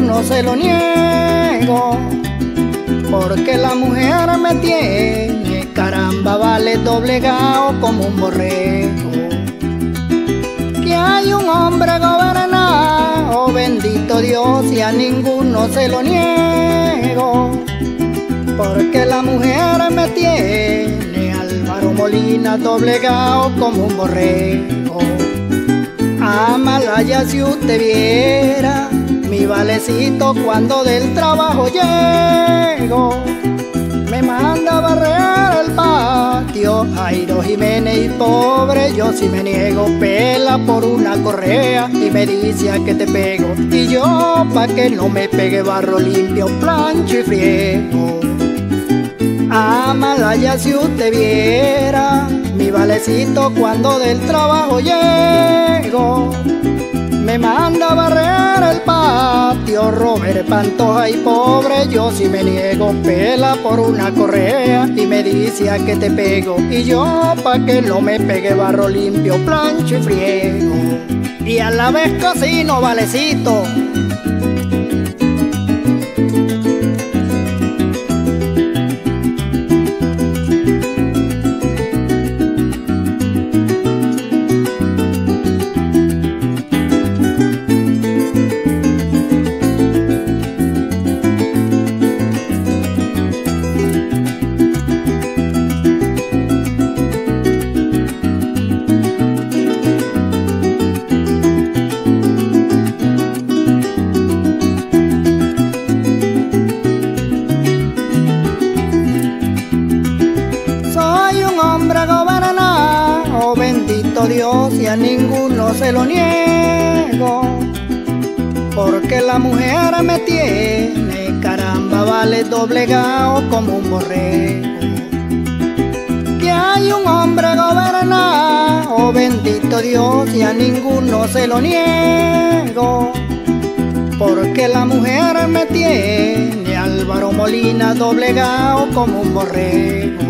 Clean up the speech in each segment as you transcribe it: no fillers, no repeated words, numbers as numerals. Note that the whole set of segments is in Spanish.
ninguno se lo niego, porque la mujer me tiene, caramba, vale, doblegado como un borrego. Que hay un hombre gobernado, bendito Dios, y a ninguno se lo niego, porque la mujer me tiene, Álvaro Molina, doblegado como un borrego. Amalaya, si usted viera mi valecito cuando del trabajo llego, me manda a barrer el patio. Jairo Jiménez, y pobre yo si me niego, pela por una correa y me dice a que te pego, y yo pa' que no me pegue barro limpio, plancho y friego. Amalaya, si usted viera mi valecito cuando del trabajo llego, me manda a barrer el patio. Robert Pantoja, y pobre yo si me niego, pela por una correa y me dice a que te pego, y yo pa' que no me pegue barro limpio, plancho y friego, y a la vez cocino, valecito. Bendito Dios, y a ninguno se lo niego, porque la mujer me tiene, caramba, vale, doblegado como un borrego. Que hay un hombre gobernado, bendito Dios, y a ninguno se lo niego, porque la mujer me tiene, Álvaro Molina, doblegado como un borrego.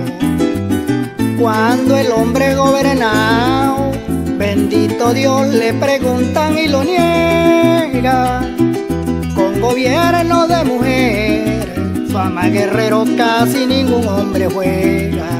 Cuando el hombre gobernado, bendito Dios, le preguntan y lo niega, con gobierno de mujer, fama guerrero casi ningún hombre juega.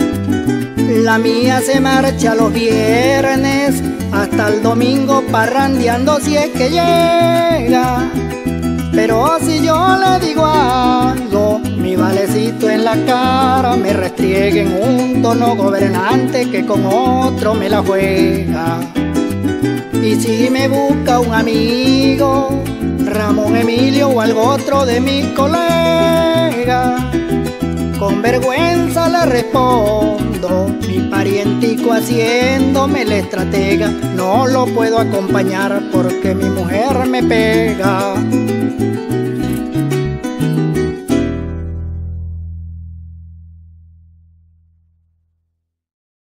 La mía se marcha los viernes hasta el domingo parrandeando si es que llega, pero si yo le digo algo, mi valecito en la cara me restriegue en un tono gobernante que con otro me la juega. Y si me busca un amigo, Ramón Emilio o algo otro de mis colegas, con vergüenza le respondo, mi parientico haciéndome la estratega, no lo puedo acompañar porque mi mujer me pega.